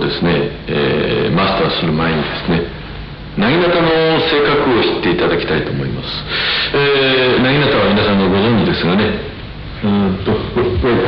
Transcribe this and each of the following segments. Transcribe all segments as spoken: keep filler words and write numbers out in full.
ですね、えー、マスターする前にですね、薙刀の性格を知っていただきたいと思います。えー、薙刀は皆さんがご存知ですがね、うんとこれこれ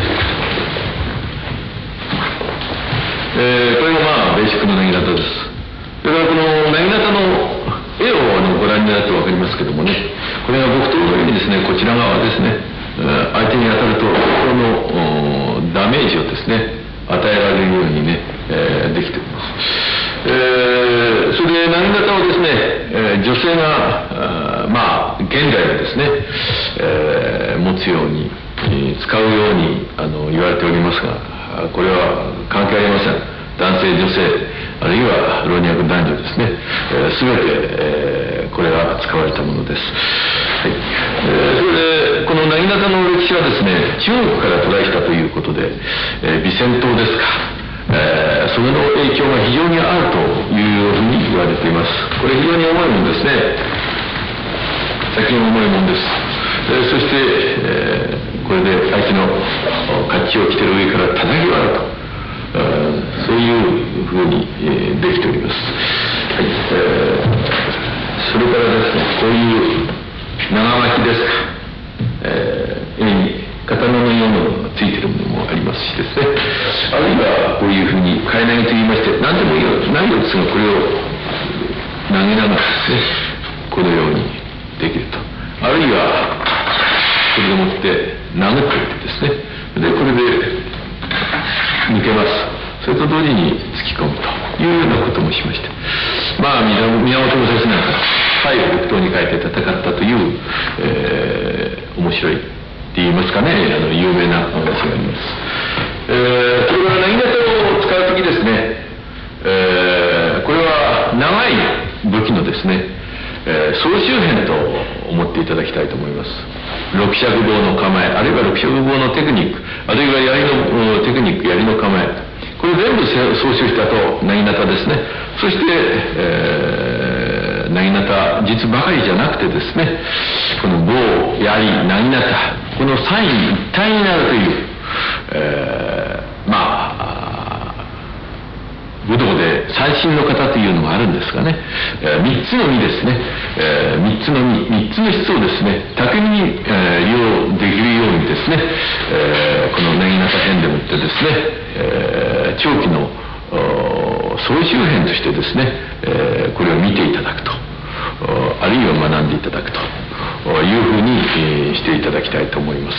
えー、これがまあベーシックの薙刀です。それからこの薙刀の絵をあのご覧になると分かりますけどもね、これが木刀のようにですね、こちら側ですね、相手に当たるとこのダメージをですね与えられるようにね、えー、できております。えー、それで薙刀をですね、えー、女性がまあ現代はですね、えー、持つように使うようにあの言われておりますが、これは関係ありません。男性女性あるいは老若男女ですね、えー、全て、えー、これが使われたものです。はい。えー、それでこの薙刀の歴史はですね、中国から渡来したということで、えー、微線刀ですか、えー、それの影響が非常にあるというふうに言われています。これ非常に重いものですね。先の重いものです。えー、そして、えー、これで相手の甲冑を着てる上から叩き割ると、そういうふうに、えー、できております。はい。えー、それからですね、こういう長巻きですか、えー、絵に刀のようなものがついているものもありますしですね、あるいはこういうふうに替え投げといいまして、何でもいいよないようですが、これを投げながらですね、このようにできると。あるいはこれでもって殴っておいてですね、でこれで抜けます。それと同時に突き込むというようなこともしました。まあ宮本武蔵なんか背を北東に変えて戦ったという、えー、面白いって言いますかね、あの有名なお話があります。えー、それから薙刀を使う時ですね、えー、これは長い武器のですね、えー、総集編と思っていただきたいと思います。六尺棒の構え、あるいは六尺棒のテクニック、あるいは槍のテクニック、槍の構え、これ全部総集したと薙刀ですね。そして、えー、薙刀実ばかりじゃなくてですね、この棒、槍、薙刀、この三位一体になるという、えー、まあ武道で三振の型というのがあるんですがね、えー、みっつの実ですね、えー、みっつの実、みっつの質をですね、巧みに、えー、利用できるようにですね、えー、この薙刀編でもってですね、えー、長期の総集編としてですね、えー、これを見ていただくと、あるいは学んでいただくというふうに、えー、していただきたいと思います。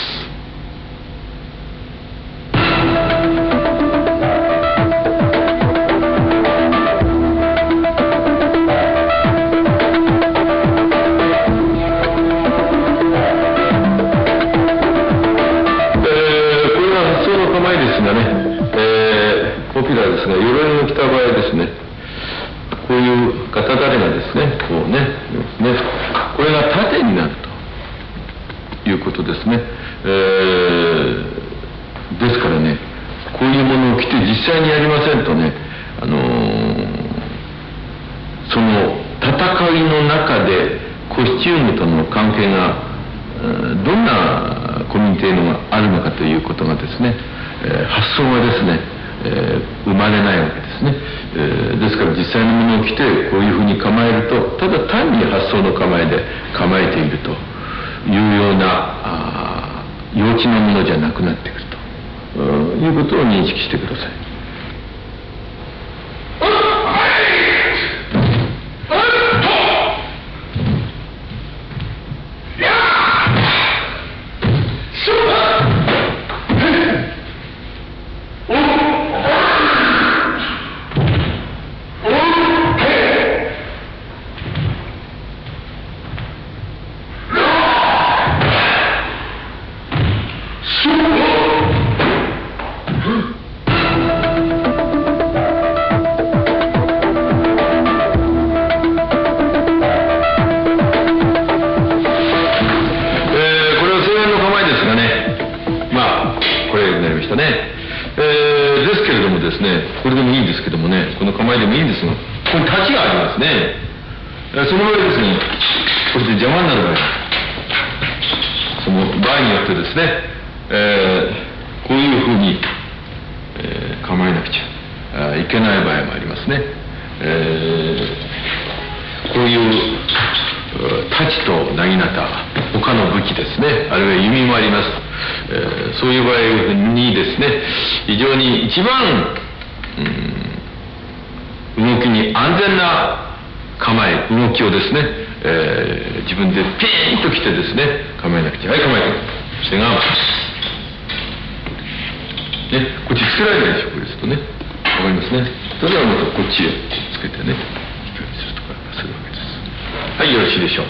ですが、鎧の着た場合ですね、こういう型だれがですね、こうね、ね、これが縦になるということですね。えー、ですからね、こういうものを着て実際にやりませんとね、あのー、その戦いの中でコスチュームとの関係がどんなコミュニティのがあるのかということがですね、えー、発想がですね、えー、生まれないわけですね。えー、ですから実際のものを着てこういうふうに構えると、ただ単に発想の構えで構えているというような幼稚なものじゃなくなってくるということを認識してください。 いけない場合もありますね。えー、こういう太刀と薙刀、他の武器ですね、あるいは弓もあります。えー、そういう場合にですね、非常に一番、うん、動きに安全な構え、動きをですね、えー、自分でピーンと来てですね、構えなくちゃ。はい、構えて。それが、ね、こっちつけられないでしょ、これですとね。わかりますね。それではまたこっちへつけてね、光するとかするわけです。はい、よろしいでしょう。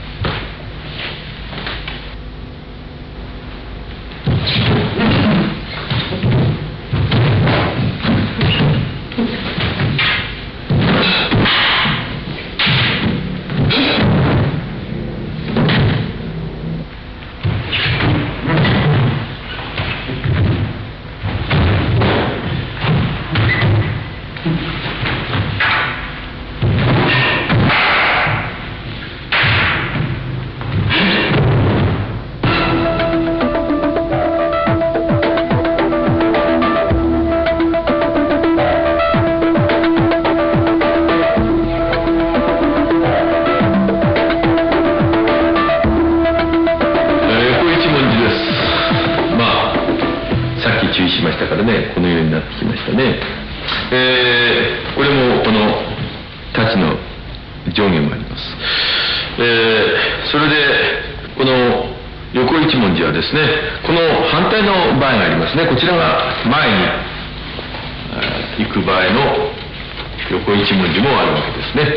こちらが前に行く場合の横一文字もあるわけですね。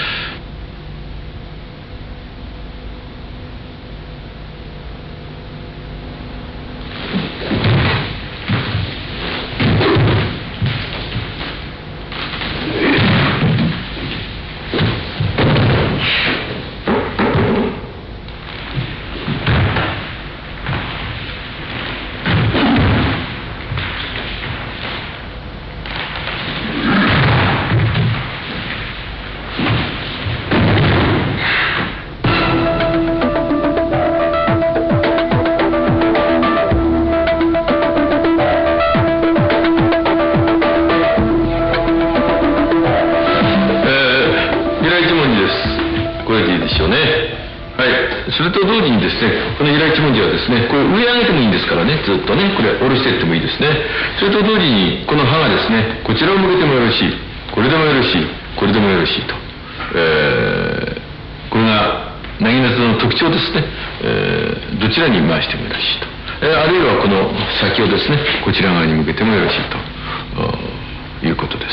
それと同時にですね、この依頼一文字はですね、これ上上げてもいいんですからね、ずっとね、これ下ろしていってもいいですね。それと同時にこの刃がですね、こちらを向けてもよろしい、これでもよろしい、これでもよろしいと、えー、これが薙刀の特徴ですね。えー、どちらに回してもよろしいと、えー、あるいはこの先をですね、こちら側に向けてもよろしいということです。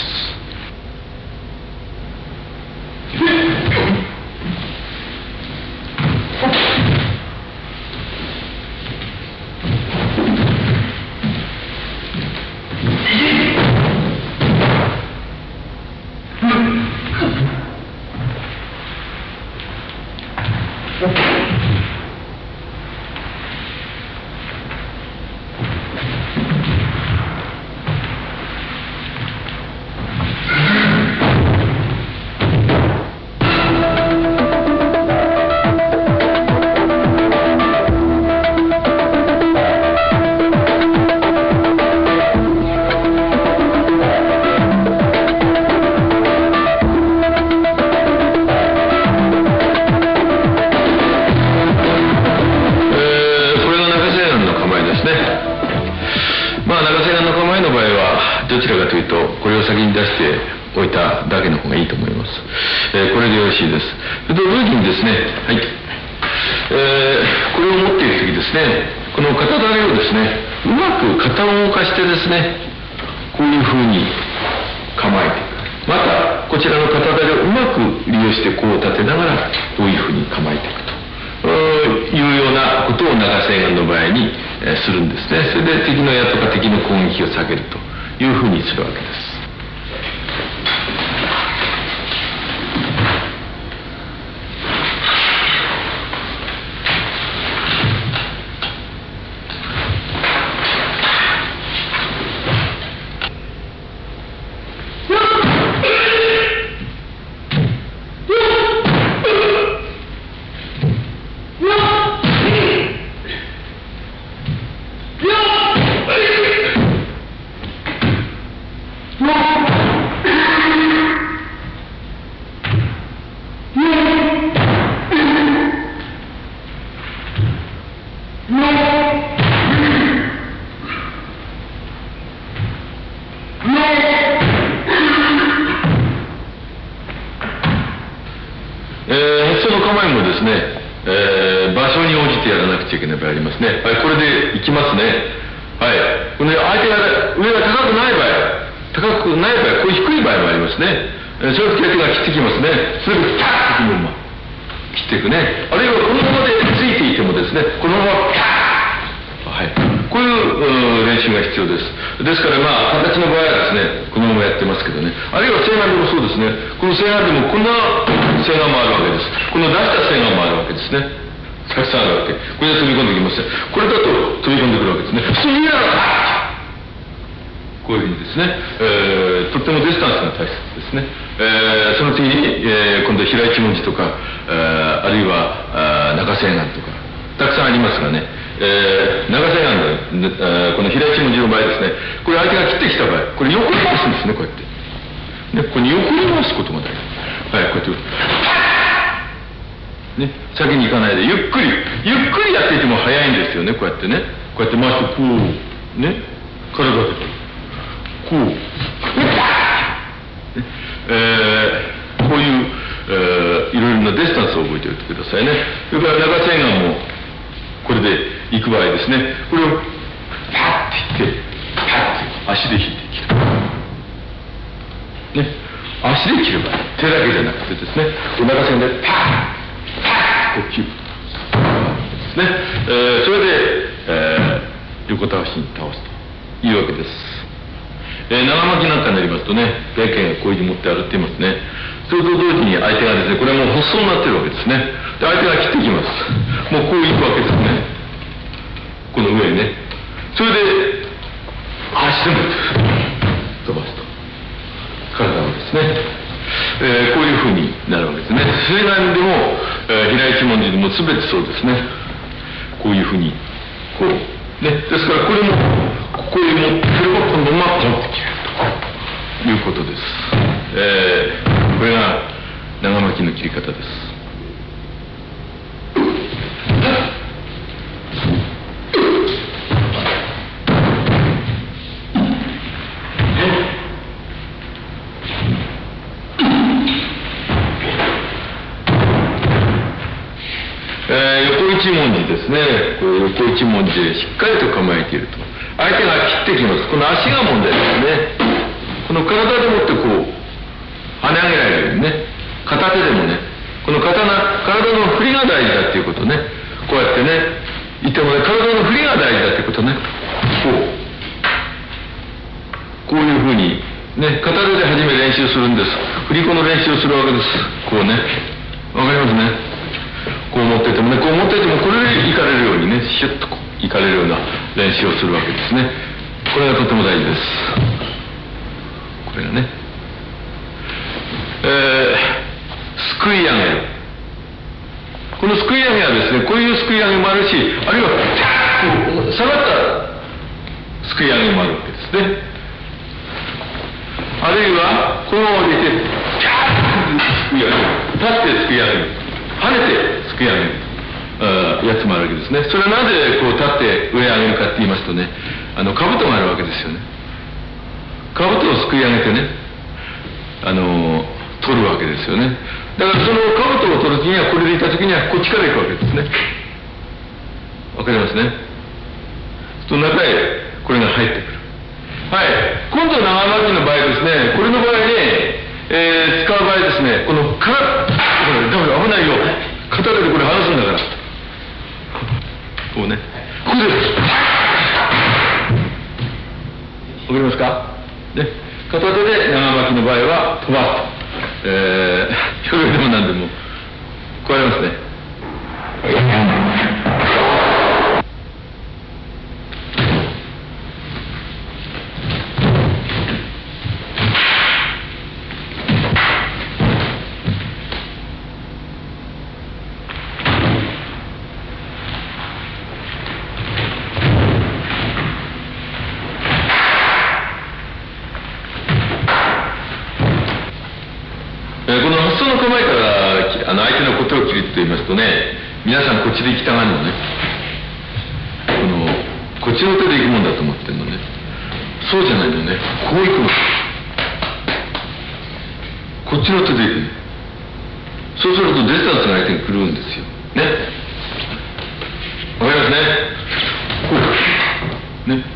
どちらかというとこれを先に出しておいただけの方がいいと思います。えー、これでよろしいです。それと同時にですね、はい、えー、これを持っている時ですね、この型だれをですね、うまく型を動かしてですね、こういうふうに構えていく。またこちらの型だれをうまく利用してこう立てながらこういうふうに構えていくというようなことを長瀬岩の場合に、えー、するんですね。それで敵の矢とか敵の攻撃を避けるというふうにするわけです。 No! ですね、えー、場所に応じてやらなくちゃいけない場合ありますね。はい、これでいきますね。はい、これ相手が上が高くない場合、高くない場合、こういう低い場合もありますね。えー、そういう時相手が切ってきますね。それでピャッとまま切っていくね。あるいはこのままでついていてもですね、このままピャッ、はい、こういう練習が必要です。ですからまあ形の場合はですね、このままやってますけどね。あるいは正眼でもそうですね。この正眼でもこんな正眼もあるわけです。この出した正眼もあるわけですね。たくさんあるわけ。これで飛び込んできますね。これだと飛び込んでくるわけですね。普通にやらこういうふうにですね、えー、とってもディスタンスが大切ですね。えー、その次に、えー、今度平一文字とか、えー、あるいはあ中正眼とかたくさんありますがね、えー、長瀬眼で、えー、この平一文字の場合ですね、これ相手が切ってきた場合、これ横に回すんですね、こうやって。ね、ここに横に回すことが大事。はい、こうやって。ね、先に行かないで、ゆっくり、ゆっくりやっていても早いんですよね、こうやってね。こうやって回して、こう、ね、体で、こう、ね、えー、こういう、えー、いろいろなディスタンスを覚えておいてくださいね。それから長瀬眼も、これで行く場合ですね、これをパッていって、パッて足で引いて切る。ね、足で切る場合、手だけじゃなくてですね、お長線でパッ、パッと切る。ですね、えー、それで、えー、横倒しに倒すというわけです。えー、長巻きなんかになりますとね、外見がこういうふうに持って歩っていますね。それと同時に相手がですね、これはもう発想になってるわけですね。で、相手が切ってきます。もうこう行くわけですね。この上にね。それで、足でも飛ばすと。体をですね。えー、こういうふうになるわけですね。正眼でも、えー、平一文字でも全てそうですね。こういうふうに、こう。ね。ですからこれも、こういう持ってくればこのままポンって切れるということです。えー、これが長巻きの切り方です。えー、横一文字ですね。これ横一文字でしっかりと構えていると。相手が切ってきます。この足が問題ですね。この体でもってこう跳ね上げられるようにね、片手でもね、この刀、体の振りが大事だっていうことね。こうやってね、言ってもね、体の振りが大事だっていうことね。こうこういうふうにね、片手で初め練習するんです。振り子の練習をするわけです。こうね、わかりますね。こう持っててもね、こう持っててもこれでいかれるようにね、シュッとこういかれるような練習をするわけですね。これがとても大事です。これがね、えー、すくい上げる。このすくい上げはですね、こういうすくい上げもあるし、あるいはこう下がったすくい上げもあるわけですね。あるいはこのまま入れてピャーッとすくい上げる、立ってすくい上げる、跳ねてすくい上げるやつもあるわけですね。それはなぜこう立って上へ上げるかって言いますとね、あの兜があるわけですよね。兜をすくい上げてね、あの取るわけですよね。だからその兜を取る時には、これでいた時にはこっちから行くわけですね。わかりますね。その中へこれが入ってくる。はい、今度長巻きの場合ですね、これの場合ね、えー、使う場合ですね、このからこれダメ、危ないよ、片手でこれ離すんだから、こうね、これです。わかりますかね、片手で長巻きの場合は飛ばすと、えー、表現でも何でもこうやりますね。と言いますとね、皆さんこっちで行きたがるのね、このこっちの手で行くもんだと思ってるのね。そうじゃないのね、こう行くの、こっちの手で行くね。 そうするとディスタンスが相手に来るんですよね。わかりますね。こうね、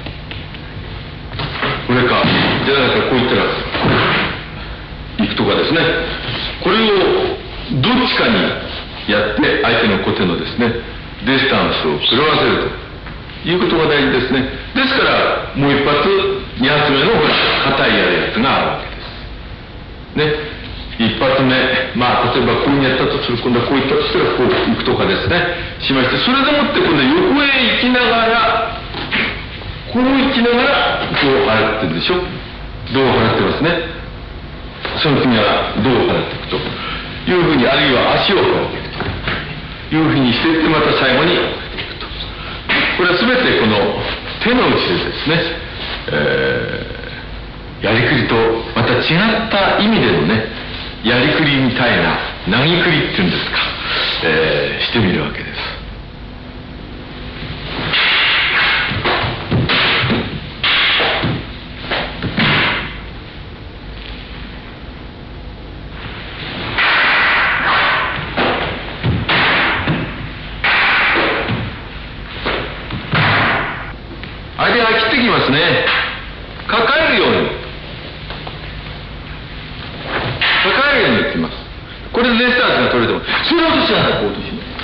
これかじゃないか、こういったら行くとかですね、これをどっちかにやって相手の小手のですねディスタンスを狂わせるということが大事ですね。ですからもう一発二発目のほら硬いやるやつがあるわけですね。一発目、まあ例えばこういうふうにやったとする、今度はこういったとしたらこう行くとかですねしまして、それでもって今度は横へ行きながらこう行きながらこう払ってるでしょ。銅を払ってますね。その次は銅を払っていくというふうに、あるいは足を払っていくというふうにしていって、また最後にこれは全てこの手の内でですね、えー、やりくりとまた違った意味でのねやりくりみたいな投げくりっていうんですか、えー、してみるわけです。相手が切ってきますね。抱えるように抱えるようにいきます。これでディスタンスが取れてもそれを落としなさい。こう落とします。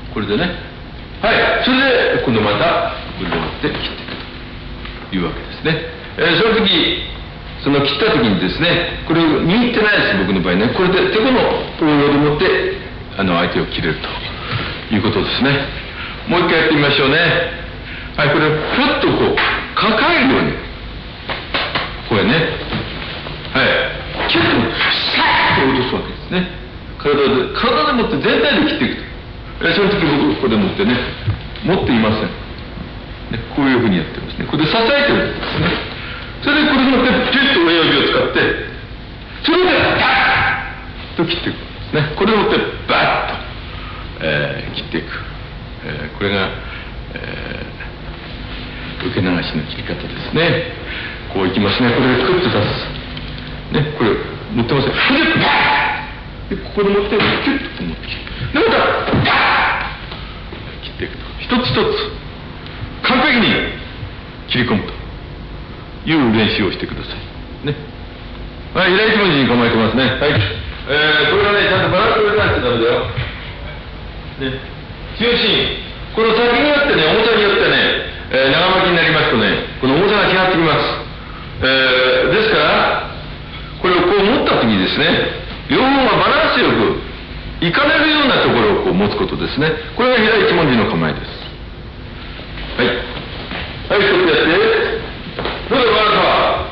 これでね、はい、それで今度またこれで持って切っていくというわけですね。えー、その時その切った時にですね、これを握ってないです、僕の場合ね。これで手この応用で持ってあの相手を切れるということですね。もう一回やってみましょうね。はい、これをふっとこう抱えるようにこれね、はいキュッとシャッと落とすわけですね。体で体でもって全体で切っていくと、えその時僕ここで持ってね持っていません、ね、こういうふうにやってますね。これで支えてるんですね。それでこれでもってピュッと親指を使ってそれでバッと切っていくんですね。これでもってバッと、えー、切っていく、えー、これが、えー受け流しの切り方ですね。こういきますね。これでクッと出すね、これ持ってません。これでパーッでここで持ってキュッと持ってでまたパーッ切っていくと、一つ一つ完璧に切り込むという練習をしてくださいね。はい、左一文字に構えてますね。はい、えー、これがねちゃんとバランスを入れないとダメだよね。中心この先によってね、重さによってね、えー、長巻きになりますとね、この重さが違ってきます。えー、ですからこれをこう持った時にですね、両方がバランスよくいかれるようなところをこう持つことですね。これが左一文字の構えです。はいはい、ちょっとやってどうぞ。バランスは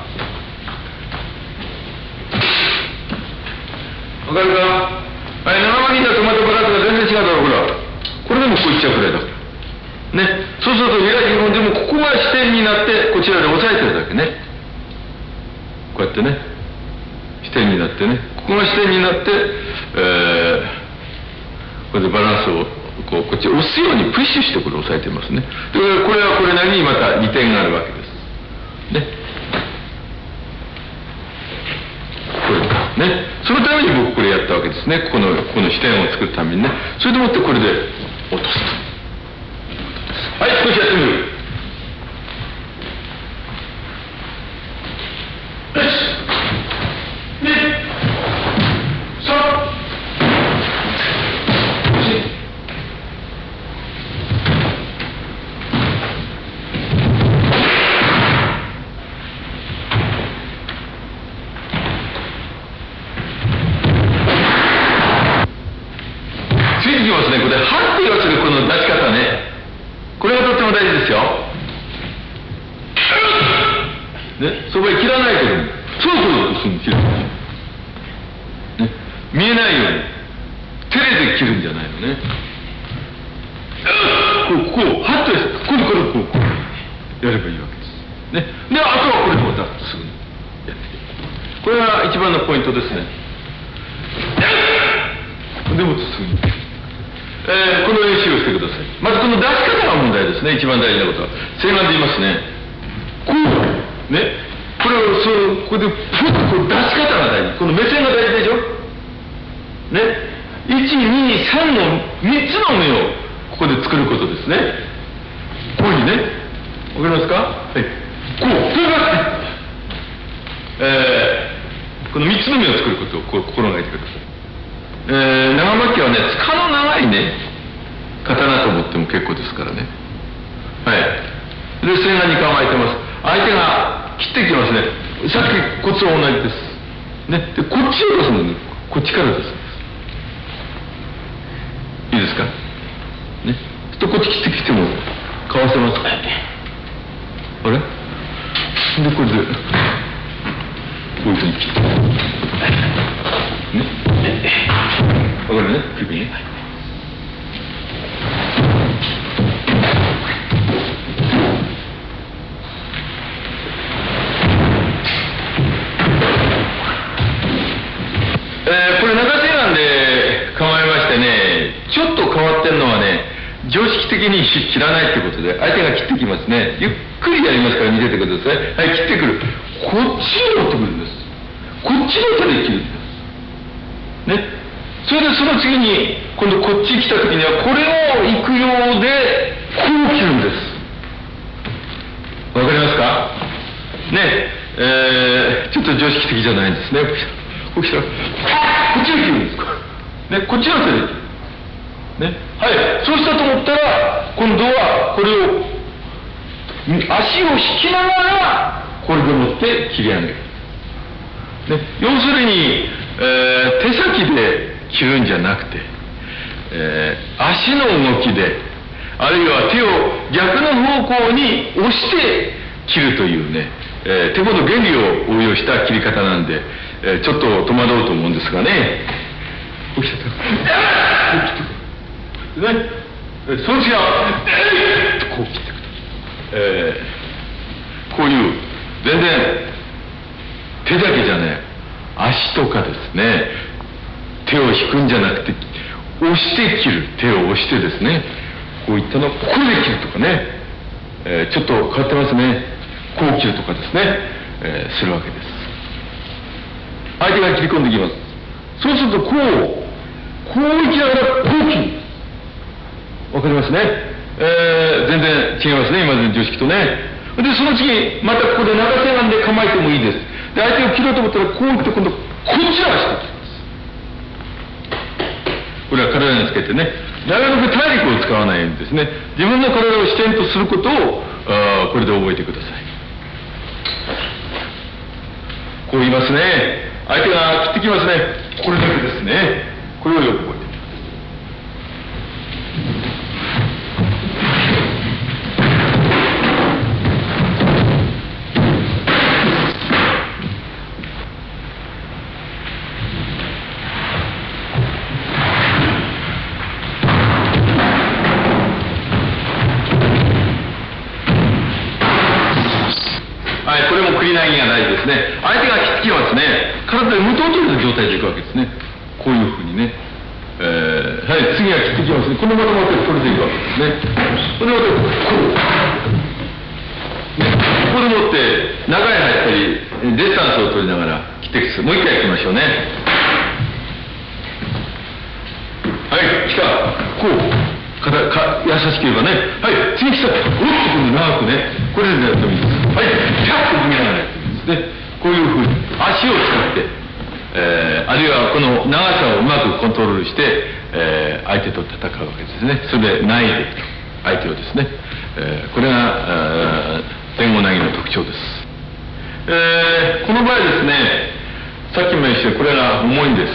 わかるか。はい、長巻きだとまたバランスが全然違うだろう。ほらこれでもこういっちゃうくらいだね。そうすると左一文字でもここが支点になってこちらで押さえてるだけね。こうやってね支点になってね、ここが支点になって、えー、これでバランスをこうこっち押すようにプッシュしてこれ押さえてますね。でこれはこれなりにまたにてんがあるわけですね。これね、そのために僕これやったわけですね。ここのこの支点を作るためにね。それでもってこれで落とすと。はい、少しやってみる。ついてきますね。これはって言わせるこの出し方ね。これがとっても大事ですよ。ね、そこへ切らないけども、そうそうすぐ切るんですよ、ね。見えないように手で切るんじゃないのね。こうこうはっとこれこれこうこうやればいいわけです。ね、であとはこれでまたすぐにやっていく。これが一番のポイントですね。でもすぐに。えー、この練習をしてください。まずこの出し方が問題ですね。一番大事なことは正眼で言いますね。こうね、これをそうここでふっとこう出し方が大事。この目線が大事でしょいち、に、さんのみっつの目をここで作ることですね。こういうふうにね。わかりますか？はい。こう、それが、えー、このみっつの目を作ることをこう心がけてください。えー、長巻きはね、柄の長いね、刀と思っても結構ですからね。はい。で、線がに構えてます。相手が切ってきますね。さっきコツは同じです。ね。で、こっちを出すのね。こっちから出すんです。いいですか？ね。とこっち切ってきてもかわせますか？あれ？で、これで、こういうふうに切って。ね。わかるね？首ね。えー、これ中手なんで構えましてね、ちょっと変わってるのはね、常識的に切らないってことで、相手が切ってきますね。ゆっくりやりますから見ててください。はい、切ってくる。こっちに持ってくるんです。こっちの手で切るんです。ね。それでその次に、今度こっち来た時には、これを行くようで、こう切るんです。わかりますか？ね。えー、ちょっと常識的じゃないんですね。こう来たら、こっちで切るんです。ね、こっちの手で切る。ね。はい。そうしたと思ったら、今度はこれを、足を引きながら、これでもって切り上げる。ね。要するに、えー、手先で切るんじゃなくて、えー、足の動きで、あるいは手を逆の方向に押して切るというね、えー、手ほど原理を応用した切り方なんで、えー、ちょっと戸惑うと思うんですがね。こう来たら、ね、その違う、えー、こう切ってくる。えー、こういう、全然、手だけじゃね、足とかですね、手を引くんじゃなくて、押して切る。手を押してですね、こういったのをこれで切るとかね、えー、ちょっと変わってますね。こう切るとかですね、えー、するわけです。相手が切り込んできます。そうすると、こう、こういきながら、こう切る。わかりますね。えー、全然違いますね、今までの常識とね。で、その次、またここで長手なんで構えてもいいです。で、相手を切ろうと思ったら、こういって今度、こっちの足で切ります。これは体につけてね、なるべく体力を使わないようにですね、自分の体を支点とすることを、あこれで覚えてください。こう言いますね。相手が切ってきますね。これだけですね。これをよく覚えて。振り投げが大事ですね。相手が切ってきますね。体で無糖取れた状態でいくわけですね。こういうふうにね。えー、はい、次が切ってきますね。このまままた取れていくわけですね。それでまたこう。ね、ここでもって中へ入ったり、デスタンスを取りながら切っていく。もう一回やってみましょうね。はい、来た。こう。かか優しければね。はい、次来た。おっと今度長くね。これでやってもいいです。はい、キャッと踏みながらやってみますね。こういうふうに足を使って、えー、あるいはこの長さをうまくコントロールして、えー、相手と戦うわけですね。それでないで相手をですね。えー、これが前後投げの特徴です。えー、この場合ですね、さっきも言いましたこれが重いんです。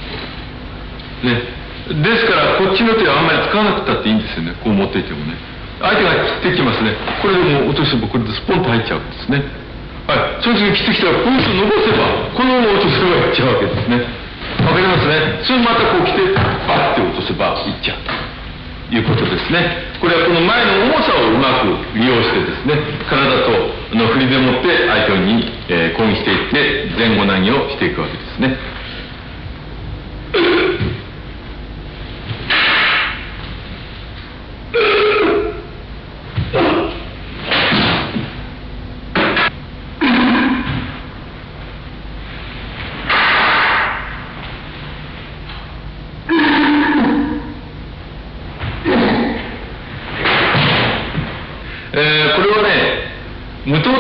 ね。ですからこっちの手はあんまり使わなくたっていいんですよね。こう持っていてもね。相手が切ってきますね。これでもう落とせばこれでスポンと入っちゃうんですね。はい。その次切ってきたらこういうふうに伸ばせばこのまま落とせばいっちゃうわけですね。わかりますね。それまたこう来てバッて落とせばいっちゃうということですね。これはこの前の重さをうまく利用してですね、体との振りでもって相手に、えー、攻撃していって前後投げをしていくわけですね。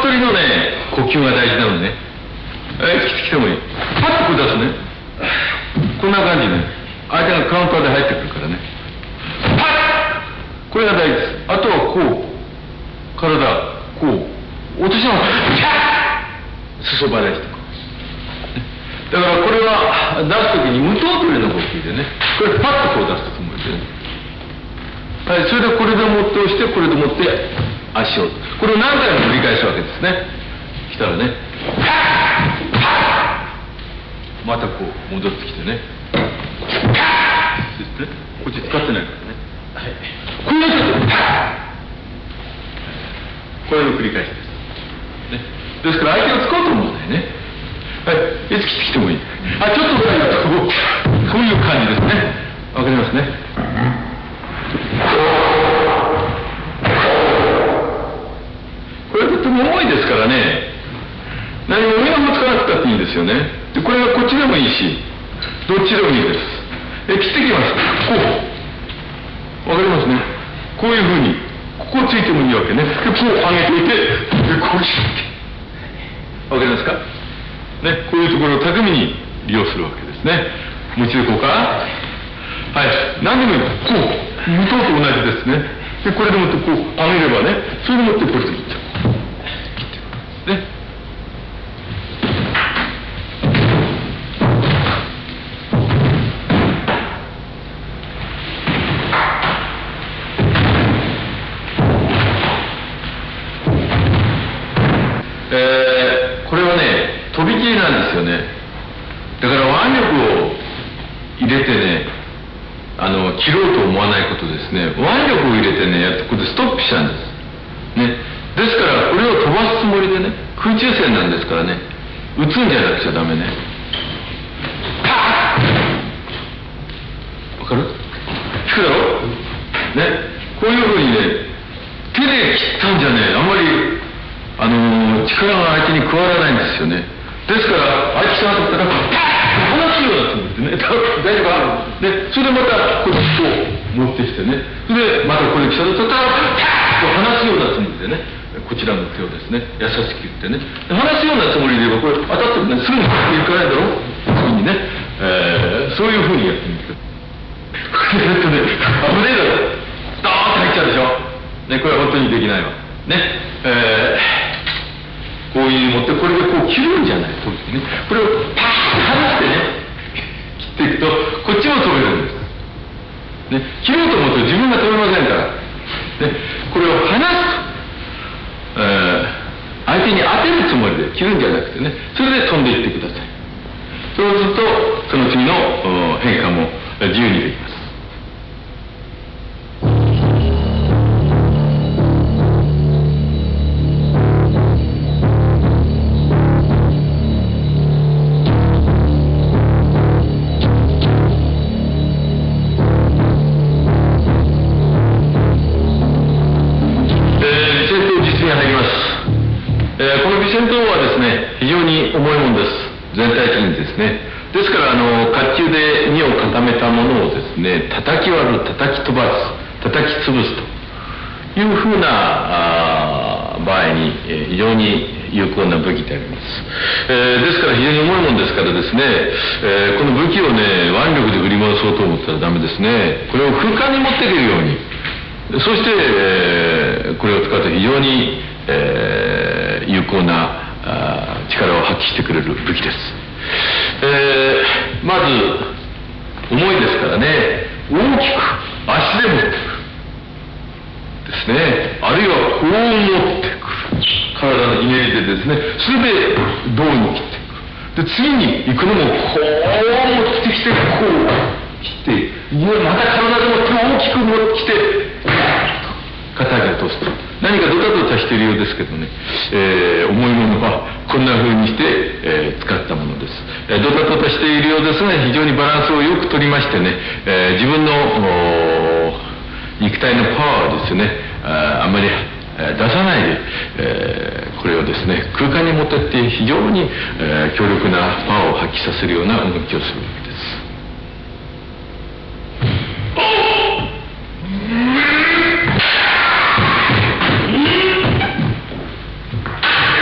取りのね呼吸が大事なのね。えー、きてきてもいい。パッとこう出すね。こんな感じね。相手がカウンターで入ってくるからね。パッ、これが大事です。あとはこう体こう落としながらキャッ裾払いしてこう。だからこれは出すときに無頭取りの呼吸でね、これパッとこう出すつもりでね。はい、それでこれで持って押してこれで持って足を、これを何回も繰り返すわけですね。来たらね、またこう戻ってきてね、こっち使ってないからね、はい、こうやってこれの繰り返しです、ね、ですから相手を使おうと思うんだよね。はい、いつ切ってきてもいい。あ、ちょっとこうこういう感じですね。わかりますね。これとっても重いですからね、何も上もつかなくたっていいんですよね。でこれはこっちでもいいし、どっちでもいいです。え切ってきます。こうわかりますね。こういうふうにここついてもいいわけね。でこう上げていて、でこうしてわかりますかね。こういうところを巧みに利用するわけですね。もう一度こうか。はい、何でもいい。こう無頭と同じですね。でこれでもってこう上げればね、それでもってこれで切っちゃう。ね。えー、これはね飛び切りなんですよね。だから腕力を入れてね、あの切ろうと思わないことですね。腕力を入れてねやってここでストップしちゃうんですね。ですからこれを飛ばすつもりでね、空中戦なんですからね、打つんじゃなくちゃダメね。パーッ、わかる？聞くだろ？ね、こういうふうにね手で切ったんじゃね、あんまりあのー、力が相手に加わらないんですよね。ですから相手が当たったらパーッ離すようなつもりでね、大丈夫か？ね、それでまたこっちこう持ってきてね、それでまたこれ来たらパーッと離すようなつもりでね、こちらの手をですね優しく言ってね、離すようなつもりで言えばこれ当たってもねすぐにいかないだろう。次にね、えー、そういうふうにやってみてください。えっとね、危ねえだろ、ドーンと入っちゃうでしょ、ね、これは本当にできないわね。えー、こういう持ってこれでこう切るんじゃない、こういうね、これをパーッと離してね切っていくとこっちも飛べるんです、ね、切ろうと思うと自分が飛べませんから、ね、これを離すと、えー、相手に当てるつもりで切るんじゃなくてね、それで飛んでいってください。そうするとその次の変化も自由にできます。戦闘はですね非常に重いものです、全体的にですね。ですからあの甲冑で荷を固めたものをですね叩き割る、叩き飛ばす、叩き潰すというふうな場合に、えー、非常に有効な武器であります、えー、ですから非常に重いものですからですね、えー、この武器をね腕力で振り回そうと思ったらダメですね。これを空間に持っていけるように、そして、えー、これを使うと非常に、えー、有効な力を発揮してくれる武器です。えー、まず重いですからね、大きく足で持ってくるですね、あるいはこう持ってくる、体のひねりでですね、それで胴に切ってくる。で次に行くのもこう持ってきてこう切って、いやまた体でもって大きく持ってきて肩に落とすと、何かドタドタしているようですけどね、えー、重いものはこんな風にして、えー、使ったものです、えー、ドタドタしているようですが非常にバランスをよく取りましてね、えー、自分の肉体のパワーをですね あ, あんまり出さないで、えー、これをですね空間に持ってって非常に、えー、強力なパワーを発揮させるような動きをするわけです。こ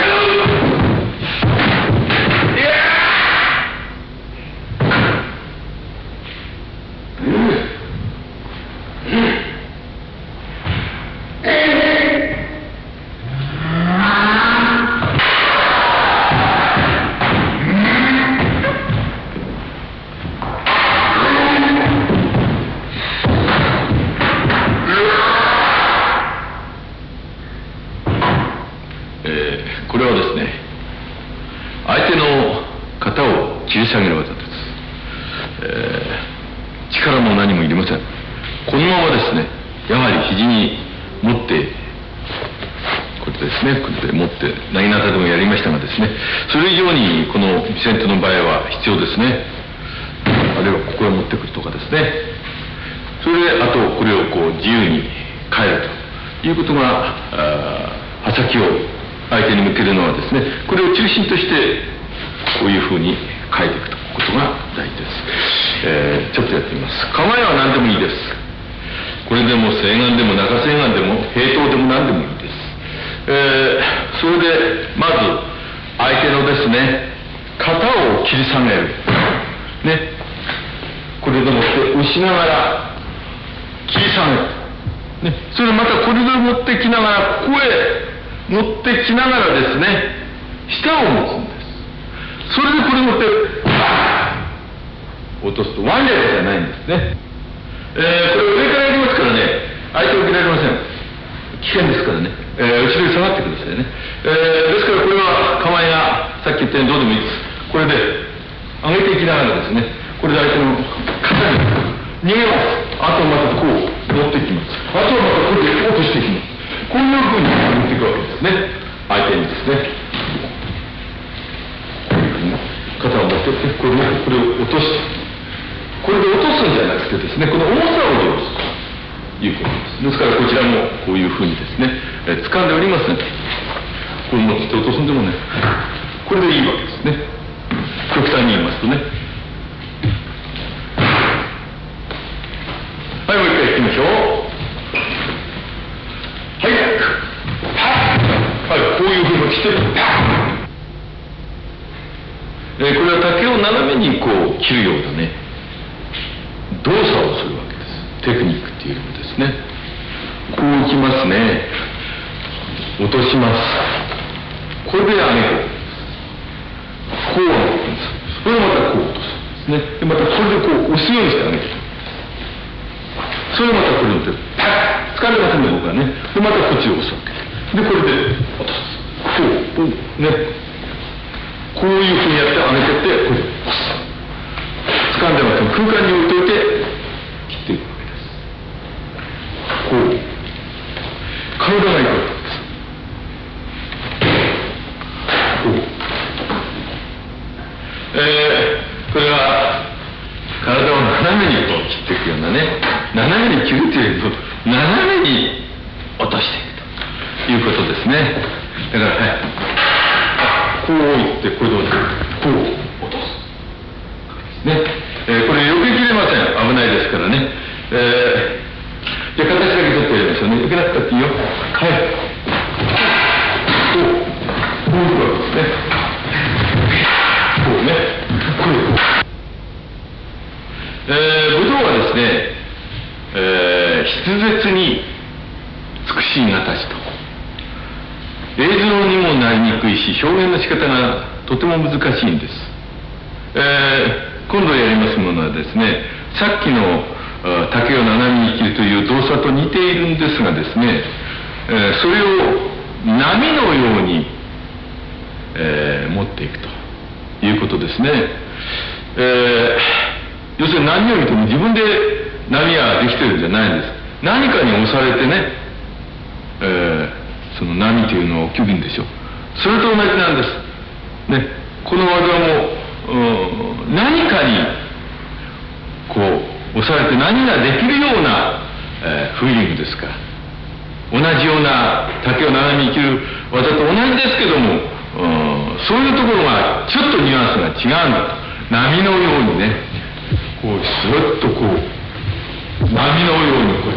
肩を切り下げる技です。えー、力も何もいりません。このままですね、やはり肘に持って、これですね、これで持って投げなたでもやりましたがですね、それ以上にこのビセントの場合は必要ですね。あるいはここへ持ってくるとかですね。それであとこれをこう自由に変えるということが、刃先を相手に向けるのはですね、これを中心としてこういうふうに変えていくということが大事です。えー、ちょっとやってみます。構えは何でもいいです。これでも西岸でも中西岸でも平等でも何でもいいです。えー、それでまず相手のですね、肩を切り下げるね、これでもって押しながら切り下げる、ね、それまたこれで持ってきながらここへ持ってきながらですね、下を持つんです。それでこれ持って落とすとワンレーじゃないんですね。えー、これ上からやりますからね、相手を受けられません。危険ですからね、えー、後ろに下がってくださいね。えー、ですからこれは構えがさっき言ったようにどうでもいいです。これで上げていきながらですね、これで相手の肩に逃げます。あとまたこう持っていきます。あとはまたこれで落としていきます。こういうふうに持っていくわけですね。相手にですね、こういうふうに肩を持ってってこれね、これを落として、これで落とすんじゃなくてですね、この重さを利用するということです。ですからこちらもこういうふうにですね、えー、掴んでおりますね。これ持って落とすんでもね、これでいいわけですね。極端に言いますとね。はい、もう一回いきましょう。はい、はい、こういうふうにして、えー、これは竹を斜めにこう切るようなね、動作をするわけです。テクニックっていうよりもですね、こういきますね、落とします。これで上げる。こうなってます。それでまたこう落とすんですね。でまたこれでこう押すようにして上げる。それでまたこれをパッ掴んでませんね、僕はね。でまたこっちを押すわけで、これで落とす。こう、こうね、こういうふうにやって上げてって、これで押す。掴んでません。空間に置いといて切っていくわけです。こう体がいくわけです。こう、えー、これは体を斜めにこう切っていくようなね、斜めに切るというと斜めに落としていくということですね。だから、はい、こういってこれでこう落とすね。えー、これよけきれません。危ないですからね。えー、じゃあ形だけちょっとやりましょうね。よけなくたっていいよ。はい。こう、こういうわけですね。こうね。こう。えー、武道はですね、えー、筆舌に美しい形と。映像にもなりにくいし、表現の仕方がとても難しいんです。えー今度やりますものはですね、さっきの竹を斜めに切るという動作と似ているんですがですね、えー、それを波のように、えー、持っていくということですね。えー、要するに何を見ても自分で波ができてるんじゃないんです。何かに押されてね、えー、その波というのを起きるんでしょう。それと同じなんです。ね、この技も何かにこう押されて何ができるような、えー、フィーリングですから、同じような竹を斜めに切る技と同じですけども、そういうところがちょっとニュアンスが違うんだと。波のようにね、こうスッとこう波のようにこう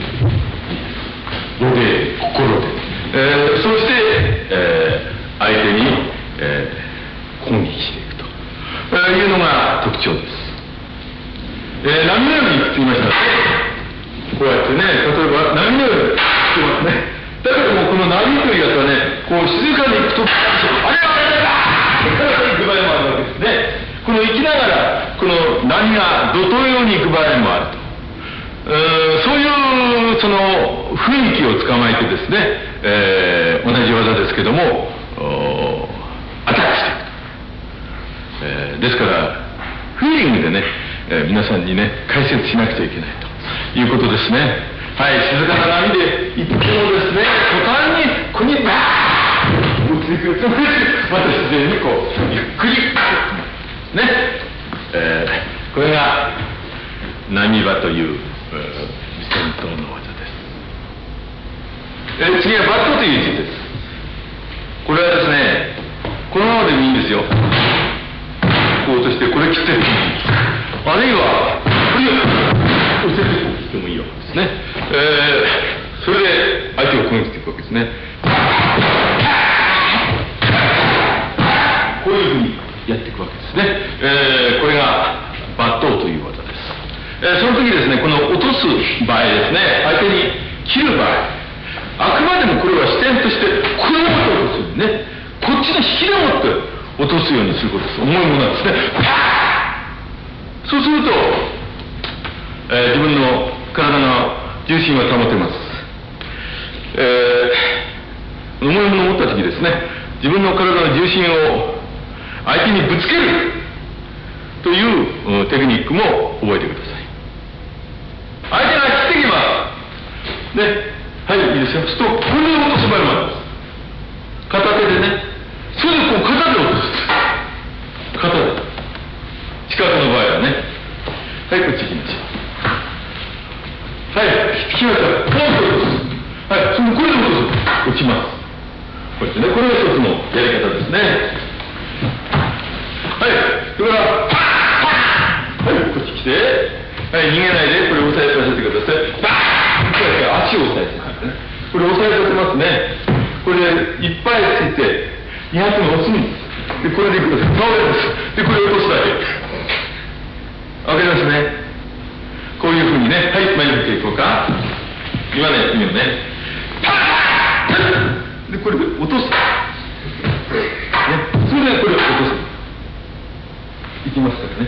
やって世で心で、えー、そして、えー、相手に、えー、攻撃していくというのが特徴です。えー、波のようにって言いましたね。こうやってね、例えば波のようにって言いますね。だけどもこの波というやつはね、こう静かに行くと、あれあれあれ行く場合もあるわけですね。この行きながら、この波が怒涛ように行く場合もあると。えー、そういうその雰囲気を捕まえてですね、えー、同じ技ですけども、アタックしていくと。えーーですからフィーリングでね、えー皆さんにね解説しなくちゃいけないということですね。はい、静かな波で行ってもですね、途端にここにバーッ移ってくるつもりでまた自然にこうゆっくりね、えーこれが波場という、えー、伝統の技です。えー次はバットという字です。これはですね、このままでもいいんですよ。こうとしてこれ切ってる、あるいはこれを押せて切ってもいいわけですね。えー、それで相手を攻撃していくわけですね。こういうふうにやっていくわけですね。えー、これが抜刀という技です。えー、その時ですね、この落とす場合ですね、相手に切る場合、あくまでもこれは視点としてこれを落とすね、こっちの引きでもって落とすようにすることです。重いものなんですね。そうすると、えー、自分の体の重心は保てます。えー、重いものを持った時ですね、自分の体の重心を相手にぶつけるというテクニックも覚えてください。相手が切ってきます。ね、はい、いいですよ。そうすると、これで落とす場合もあります。片手でね、それでこう片で落とす。片で。近くの場合はね。はい、こっち行きましょう。はい、引きました。ポンと落とす。はい、そのこれで落とす。落ちます。こうやってね、これが一つのやり方ですね。はい、それから、はい、こっち来て、はい、逃げないで、これ押さえさせてください。バーンこうやって足を押さえてくださいね。これ押さえさせますね。これでいっぱいついて、に発も押すんです。で、これでいくと倒れます。で、これ落とすだけ。わかりますね。こういうふうにね、はい、前に見ていこうか。今ね、やってみようね。パーンで、これで落とす。ね、それでこれを落とす。いきますからね。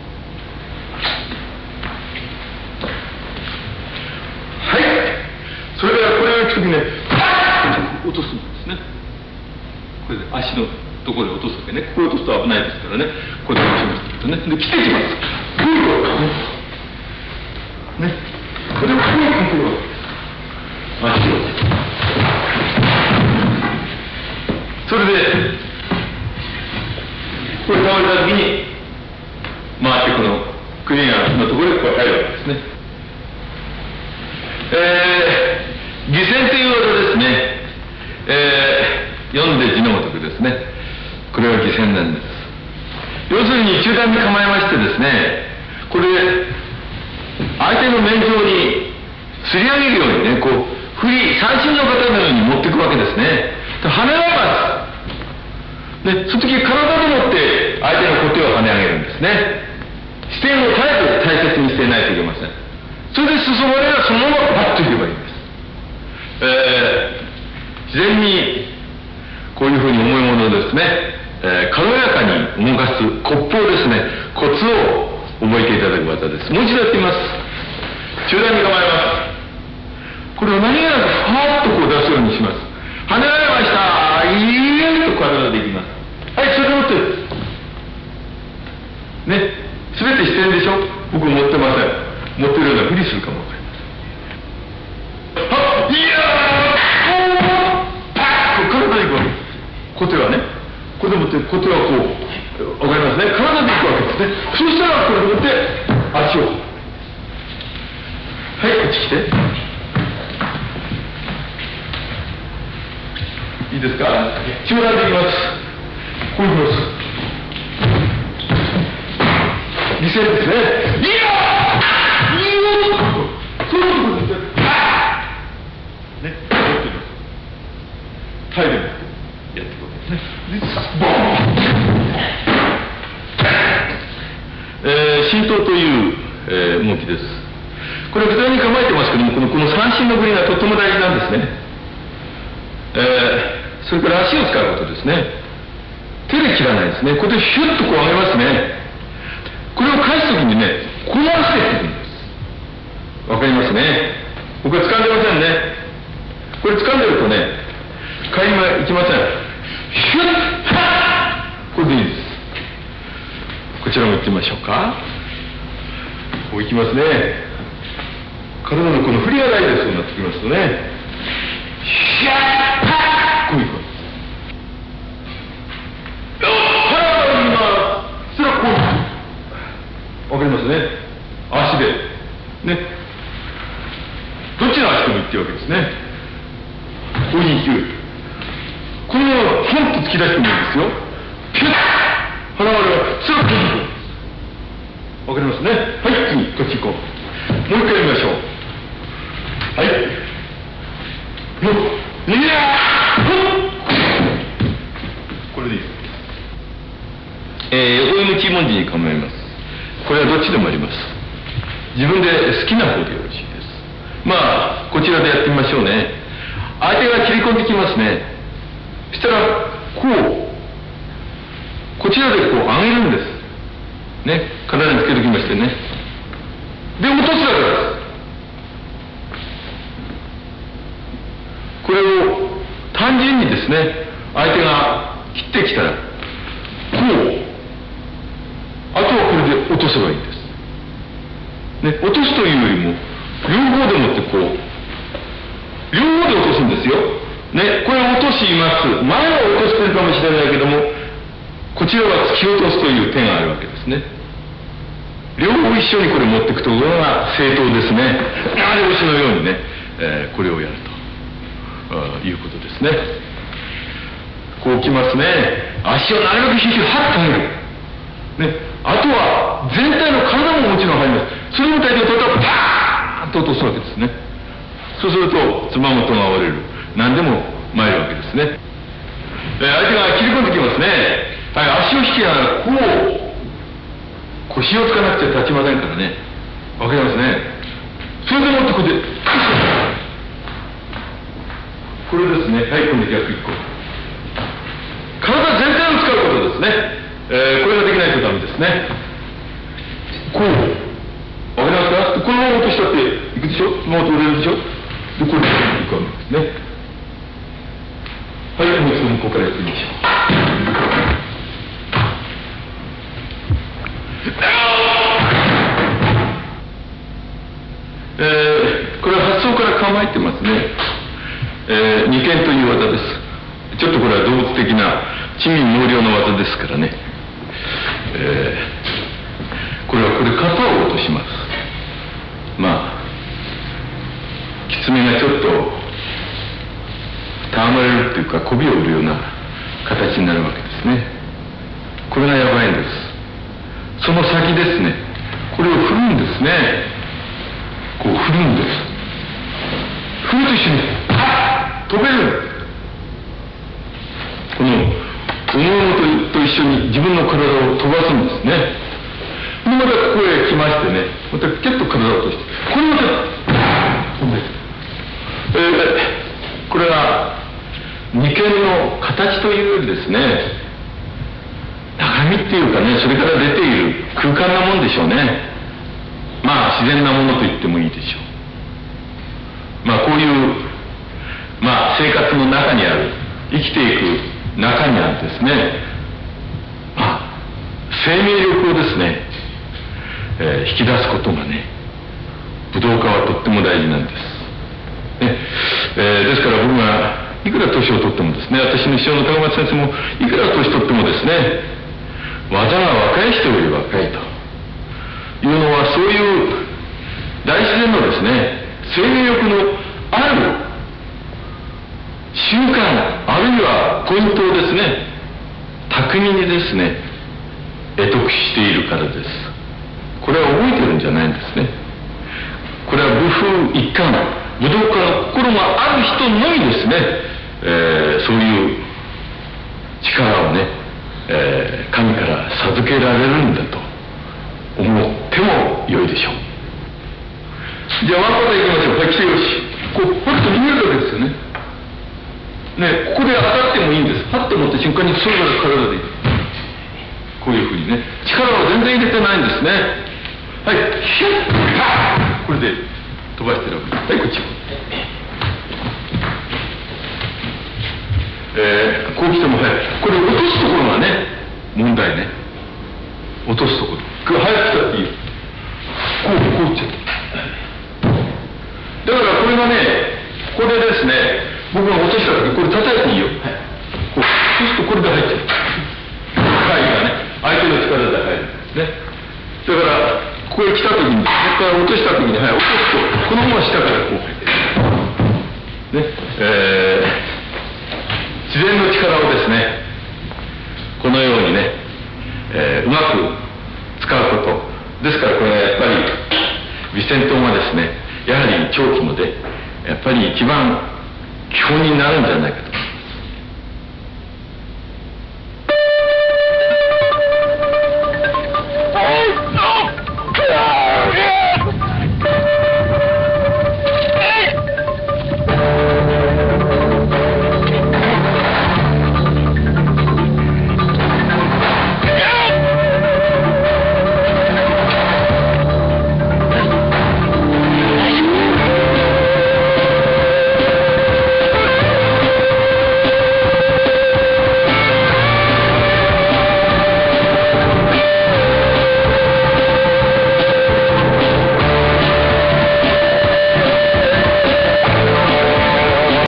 はい。それからこれを行くときね、落とすんですね。これで足のところで落とすわけね。ここで落とすと危ないですからね。これで落としますけどね。で、切っていきます。こういうことね。これをこういうことを足を。それで、これ倒れたときに、回ってこのクリアのところでこう入るわけですね。えー、偽戦という技ですね。えー、読んで字のごとくですね。これは偽戦なんです。要するに中段に構えましてですね、これ相手の面上に吊り上げるようにね、こう振り三振の方のように持っていくわけですね。跳ね上がます。で、その時体でもって相手の小手を跳ね上げるんですね。視点を絶えず大切にしていないといけません。それで進まればそのままパッといけばいいんです。えー、自然にこういうふうに重いものをですね、えー、軽やかに動かす骨法ですね、コツを覚えていただく技です。もう一度やってみます。中段に構えます。これを何気なくファーッとこう出すようにします。跳ねられました。いーっと体でいきます。はい、それでもってね、すべてしてるでしょ。僕持ってません。持ってるようなふりするかもわかりません。はっ、いやー、パッと体でいくわけです。小手はね、これでもって小手はこう、わかりますね。体でいくわけですね。そしたらこれでもって足を。はい、こっち来て。いいですか。中段でいきます。こういきます。犠牲ですね。いやー、いいよー、そういうことですね。ね、やってみます。タイでもやっていくわけですね。ボーン。えー、浸透という、えー、動きです。これ普通に構えてますけども、このこの三振の振りがとっても大事なんですね。えー、それから足を使うことですね。手で切らないですね。これでヒュッとこう上げますね。これを返すときにね、この足で切るんです。わかりますね。僕は掴んでませんね。これ掴んでるとね、返りがいきません。ヒュッ、ハッ、これでいいです。 こちらも行ってみましょうか。こういきますね。体のこの振りが大事になってきますとね、シャッハッこういきます。腹が今それはこうわかりますね。足でね、どっちの足でもいいっていうわけですね。こういう勢い、このままヒョンと突き出してもいいんですよ。ピュッ、腹割れはそれはこういう。わかりますね。はい、次こっち行こう。もう一回やりましょう。はい、よっ、いやー、これでいいです。えー、横向き文字に構えます。これはどっちでもあります。自分で好きな方でよろしいです。まあこちらでやってみましょうね。相手が切り込んできますね。そしたらこう、こちらでこう上げるんですね。体につけてきましてね。で落とすだけです。これを単純にですね、相手が切ってきたらこう、あとはこれで落とせばいいんです、ね。落とすというよりも両方でもってこう両方で落とすんですよ、ね。これを落とします。前は落としてるかもしれないけども、こちらは突き落とすという手があるわけですね。両方一緒にこれ持っていくところが正当ですね。流れ星のようにね、えー、これをやるということですね。こうきますね。足をなるべく引いてハッと上げる、ね。あとは全体の体ももちろん入ります。それみたいに取ったらパーンと落とすわけですね。そうするとつま元が折れる、何でも参るわけですね。えー、相手が切り込んできますね。はい、足を引きながらこう、腰をつかなくちゃ立ちませんからね。わかりますね。それでもってここでこれですね。はい、今度逆一個。体全体を使うことですね。えー、これができないとダメですね。こう、わかりますか。このまま落としたっていくでしょ。もう取れるでしょ。でこれでいくわけですね。はい、もう一度向こうからやってみましょう。えー、これは発想から構えてますね。えー、二剣という技です。ちょっとこれは動物的な地味猛量の技ですからね。えー、これはこれ肩を落とします。まあきつめがちょっと戯れるっていうか媚びを売るような形になるわけですね。これがやばいんです。その先ですね、これを振るんですね。こう振るんです。振ると一緒に飛べる。このおのおのと一緒に自分の体を飛ばすんですね。でまたここへ来ましてね、またキュッと体を落として、これまた飛んで、えー、これは二剣の形というよりですね、中身っていうかね、それから出ている空間なもんでしょうね。まあ自然なものと言ってもいいでしょう。まあこういうまあ生活の中にある、生きていく中にあるですね、まあ生命力をですね、えー、引き出すことがね、武道家はとっても大事なんです、ね。えー、ですから僕がいくら年を取ってもですね、私の師匠の高松先生もいくら年取ってもですね、技が若い人より若いというのは、そういう大自然のですね、生命力のある習慣、あるいはポイントをですね、巧みにですね得得しているからです。これは覚えてるんじゃないんですね。これは武風一貫、武道家の心がある人のみですね、えー、そういう力をね、えー、神から授けられるんだと思ってもよいでしょう。じゃあワンパターンいきましょう。はい、来てよし。こうパッと逃げるわけですよね。ね、ここで当たってもいいんです。パッと持った瞬間にそれぞれ体でこういうふうにね、力を全然入れてないんですね。はい、ヒュッ、これで飛ばしてるわけです。はい、こっち。えー、こう来ても、はい、これ落とすところがね問題ね。 落とすところ、早く来たっていいよ。こうこういっちゃってだからこれがね、これですね、僕が落とした時これ叩いていいよ、はい、こうそうするとこれで入っちゃう。はいがね、相手の力で入るんですね。だからここへ来た時に、ここから落とした時に、はい、落とすとこのまま下からこう入ってるね、えー、自然の力をですね、このようにね、えー、うまく使うことですから、これはやっぱりビセントがですね、やはり長期のでやっぱり一番基本になるんじゃないかと。